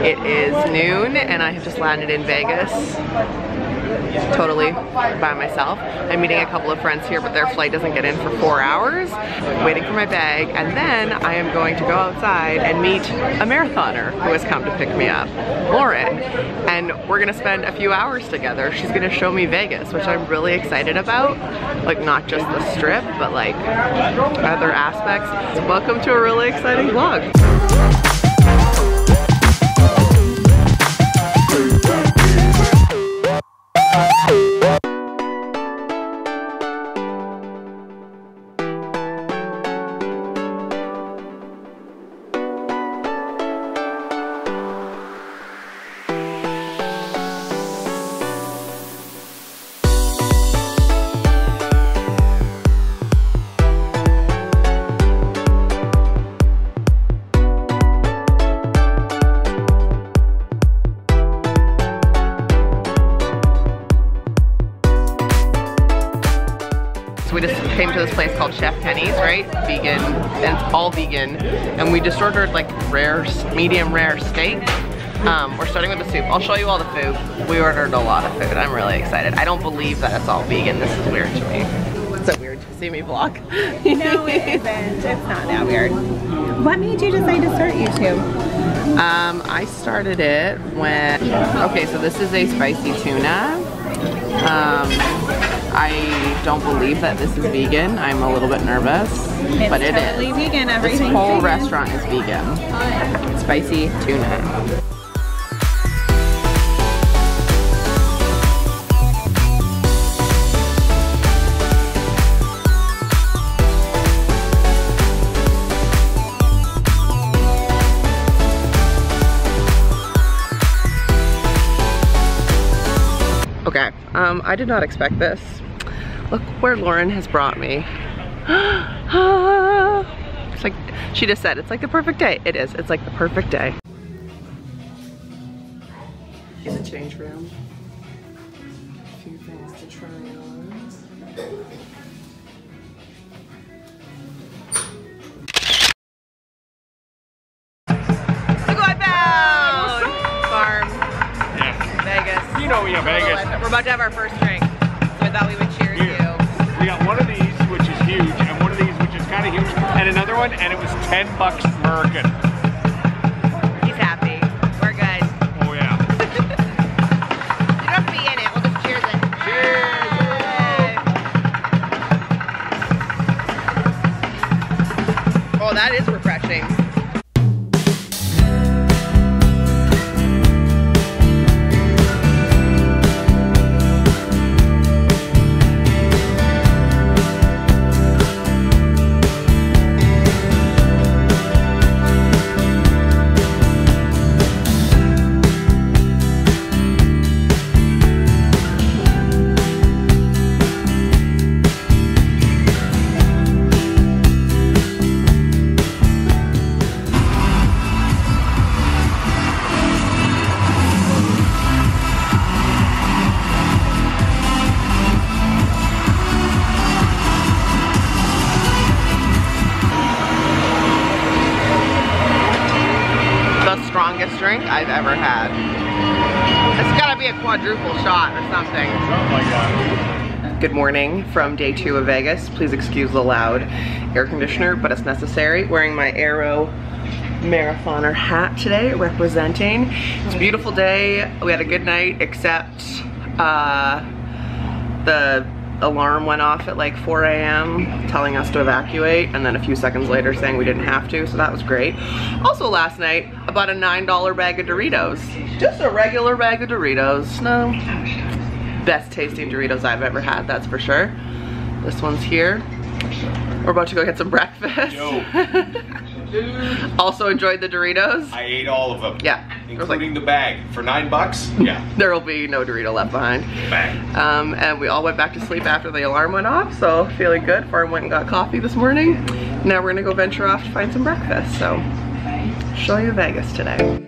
It is noon and I have just landed in Vegas. Totally by myself. I'm meeting a couple of friends here, but their flight doesn't get in for 4 hours. Waiting for my bag, and then I am going to go outside and meet a marathoner who has come to pick me up, Lauren. And we're gonna spend a few hours together. She's gonna show me Vegas, which I'm really excited about. Like, not just the strip, but like other aspects. Welcome to a really exciting vlog. We just came to this place called Chef Kenny's, right? Vegan, and it's all vegan. And we just ordered like medium rare steak. We're starting with the soup. I'll show you all the food. We ordered a lot of food. I'm really excited. I don't believe that it's all vegan. This is weird to me. It's so weird to see me vlog. No, it isn't. It's not that weird. What made you decide to start YouTube? I started it when, okay, so this is a spicy tuna. I don't believe that this is vegan. I'm a little bit nervous, but it totally is. Vegan. This whole restaurant is vegan. Spicy tuna. Okay, I did not expect this. Look where Lauren has brought me. It's like, she just said, it's like the perfect day. It is, it's like the perfect day. Here's a change room. A few things to try on. Look what I found! Farm. Yeah. Vegas. You know we have Vegas. We're about to have our first drink, so I thought we would cheers you. We got one of these, which is huge, and one of these, which is kind of huge, and another one, and it was 10 bucks American. He's happy. We're good. Oh yeah. You don't have to be in it. We'll just cheers it. Cheers! Oh, that is refreshing. Strongest drink I've ever had. It's gotta be a quadruple shot or something. Something like that. Good morning from day 2 of Vegas. Please excuse the loud air conditioner, but it's necessary. Wearing my Aero Marathoner hat today, representing. It's a beautiful day. We had a good night, except the alarm went off at like 4 a.m. telling us to evacuate, and then a few seconds later saying we didn't have to, so that was great. Also last night, I bought a $9 bag of Doritos. Just a regular bag of Doritos. No, best tasting Doritos I've ever had, that's for sure. This one's here. We're about to go get some breakfast. Yo. Also enjoyed the Doritos. I ate all of them. Yeah. Including the bag. For $9? Yeah. There will be no Dorito left behind. Bag. And we all went back to sleep after the alarm went off, so feeling good. Farm went and got coffee this morning. Now we're gonna go venture off to find some breakfast, so show you Vegas today.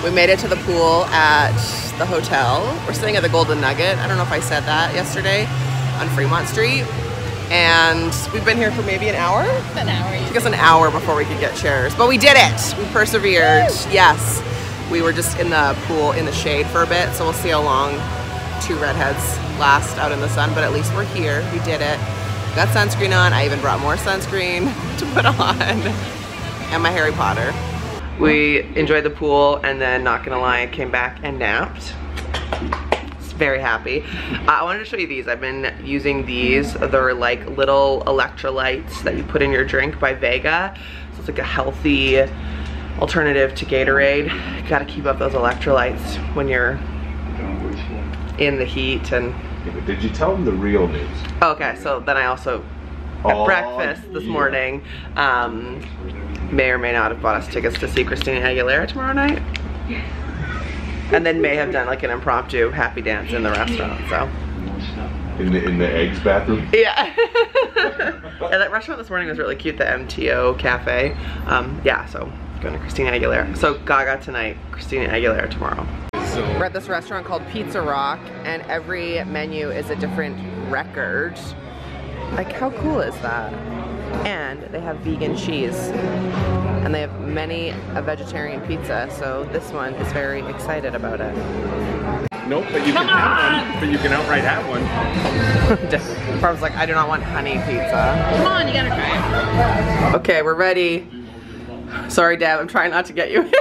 We made it to the pool at the hotel. We're staying at the Golden Nugget. I don't know if I said that yesterday, on Fremont Street. And we've been here for maybe an hour? An hour. It took us an hour before we could get chairs. But we did it! We persevered. Woo! Yes. We were just in the pool in the shade for a bit, so we'll see how long two redheads last out in the sun, but at least we're here. We did it. Got sunscreen on. I even brought more sunscreen to put on. And my Harry Potter. We enjoyed the pool, and then, not gonna lie, I came back and napped. Very happy. I wanted to show you these. I've been using these. They're like little electrolytes that you put in your drink by Vega. So it's like a healthy alternative to Gatorade. You gotta keep up those electrolytes when you're in the heat. And did you tell them the real news? Okay, so then I also at breakfast this morning may or may not have bought us tickets to see Xtina Aguilera tomorrow night. And then may have done like an impromptu happy dance in the restaurant, so. In the eggs bathroom? Yeah. Yeah, that restaurant this morning was really cute, the MTO Cafe. Yeah, so going to Xtina Aguilera. So Gaga tonight, Xtina Aguilera tomorrow. We're at this restaurant called Pizza Rock, and every menu is a different record. Like, how cool is that? And they have vegan cheese. And they have many a vegetarian pizza, so this one is very excited about it. Nope, but you can have one. But you can outright have one. Barb's like, I do not want honey pizza. Come on, you gotta try it. Okay, we're ready. Sorry, Deb, I'm trying not to get you.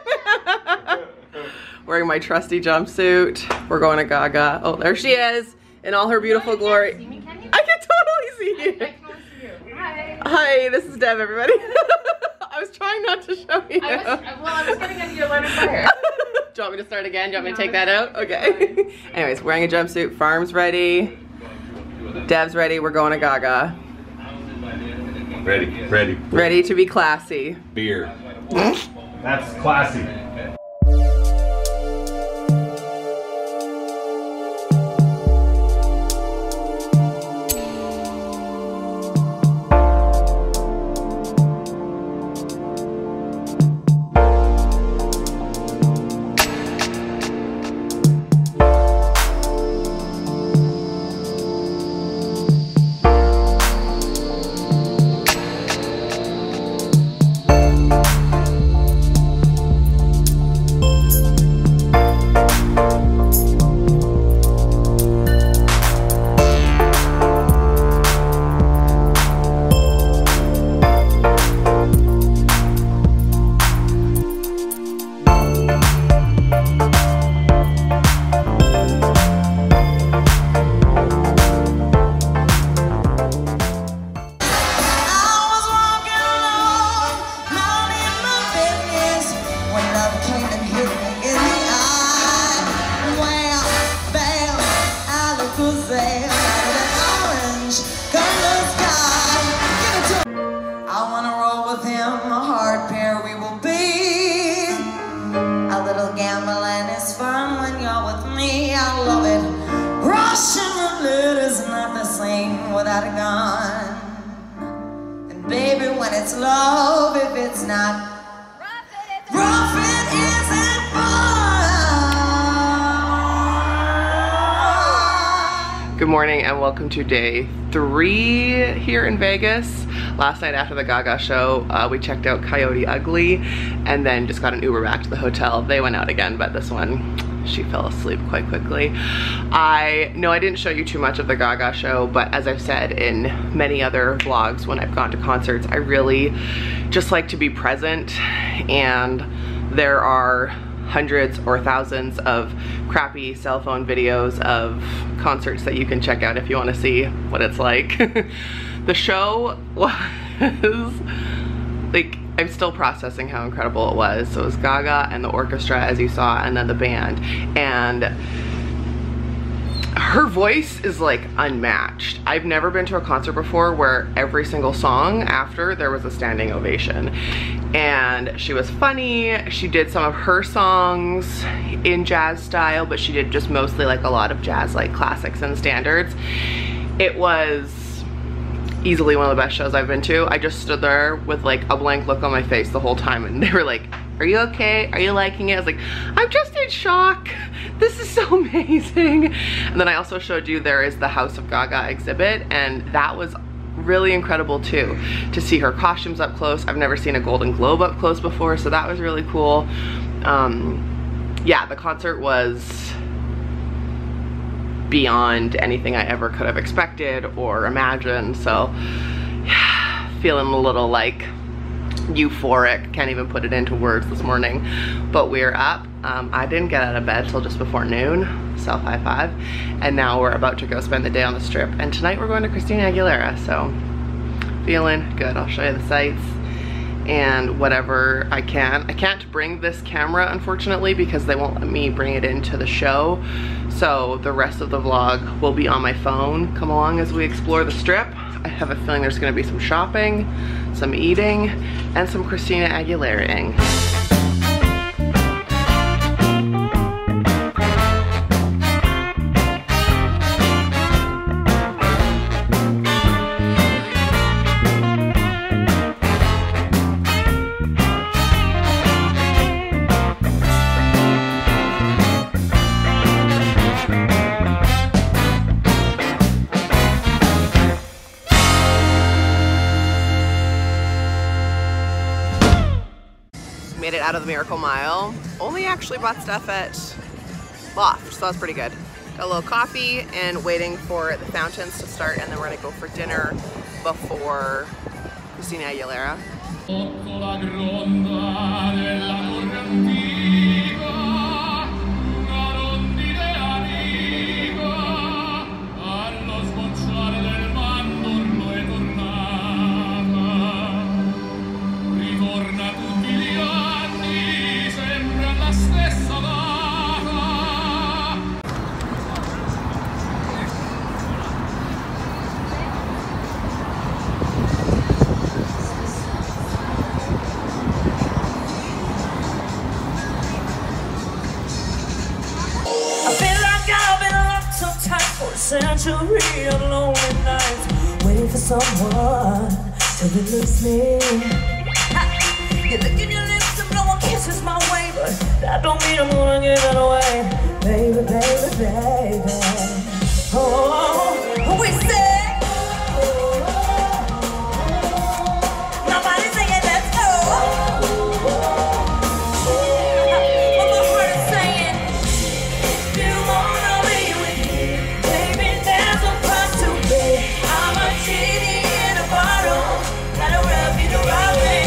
Wearing my trusty jumpsuit. We're going to Gaga. Oh, there she is in all her beautiful glory. See me, can you? I can totally see you. I can only see you. Hi. Hi, this is Deb, everybody. I was trying not to show you. I was getting into your line of fire. Do you want me to start again? Do you want me to take that out? Okay. Anyways, wearing a jumpsuit. Farm's ready. Deb's ready. We're going to Gaga. Ready. Ready to be classy. Beer. That's classy. Without a gun, and baby, when it's love, if it's not rough, it isn't fun. Good morning and welcome to day 3 here in Vegas. Last night after the Gaga show, we checked out Coyote Ugly and then just got an Uber back to the hotel. They went out again, but this one, she fell asleep quite quickly. I know I didn't show you too much of the Gaga show, but as I've said in many other vlogs when I've gone to concerts, I really just like to be present, and there are hundreds or thousands of crappy cell phone videos of concerts that you can check out if you want to see what it's like. The show was like, I'm still processing how incredible it was. So it was Gaga and the orchestra, as you saw, and then the band. And her voice is like unmatched. I've never been to a concert before where every single song after there was a standing ovation. And she was funny. She did some of her songs in jazz style, but she did just mostly like a lot of jazz, like classics and standards. It was easily one of the best shows I've been to. I just stood there with like a blank look on my face the whole time, and they were like, are you okay? Are you liking it? I was like, I'm just in shock. This is so amazing. And then I also showed you there is the House of Gaga exhibit, and that was really incredible too, to see her costumes up close. I've never seen a Golden Globe up close before, so that was really cool. Yeah, the concert was beyond anything I ever could have expected or imagined, so yeah, feeling a little like euphoric, can't even put it into words this morning, but we're up. I didn't get out of bed till just before noon, self high five, and now we're about to go spend the day on the Strip, and tonight we're going to Xtina Aguilera, so feeling good. I'll show you the sights and whatever I can. I can't bring this camera unfortunately because they won't let me bring it into the show, so the rest of the vlog will be on my phone. Come along as we explore the Strip. I have a feeling there's gonna be some shopping, some eating, and some Xtina Aguilera-ing. Made it out of the Miracle Mile. Only actually bought stuff at Loft, so that's pretty good. Got a little coffee and waiting for the fountains to start, and then we're gonna go for dinner before Xtina Aguilera. Century of lonely nights, waiting for someone to release me. You're licking your lips and blowing kisses my way, but that don't mean I'm gonna give it away, baby, baby, baby. Oh, we say, nobody saying let's go. But my heart is saying, you wanna be with me, baby, there's a price to pay. I'm a genie in a bottle, gotta rub you the right way.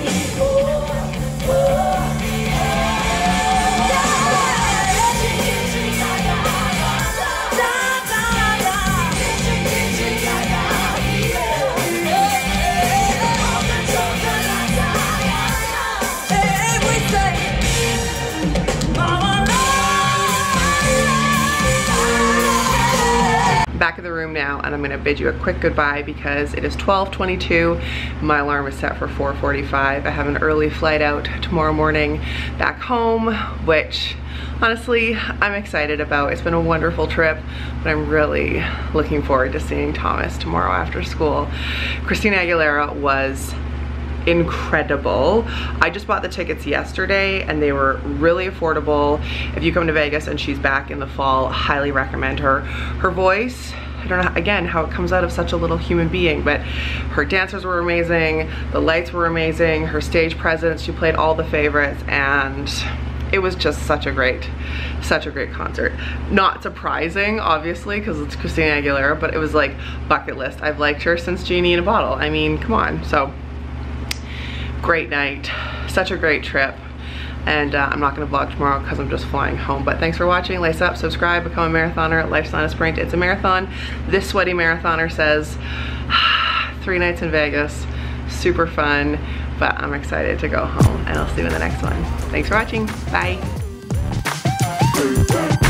Back in the room now, and I'm gonna bid you a quick goodbye because it is 12:22. My alarm is set for 4:45. I have an early flight out tomorrow morning back home, which honestly I'm excited about. It's been a wonderful trip, but I'm really looking forward to seeing Thomas tomorrow after school. Xtina Aguilera was incredible. I just bought the tickets yesterday and they were really affordable. If you come to Vegas and she's back in the fall, highly recommend her. Her voice, I don't know again how it comes out of such a little human being, but her dancers were amazing, the lights were amazing, her stage presence, she played all the favorites, and it was just such a great concert. Not surprising, obviously, because it's Xtina Aguilera, but it was like bucket list. I've liked her since Genie in a Bottle. I mean, come on. So great night, such a great trip, and I'm not gonna vlog tomorrow because I'm just flying home. But thanks for watching. Lace up, subscribe, become a marathoner. Life's not a sprint, it's a marathon. This sweaty marathoner says 3 nights in Vegas, super fun, but I'm excited to go home, and I'll see you in the next one. Thanks for watching, bye.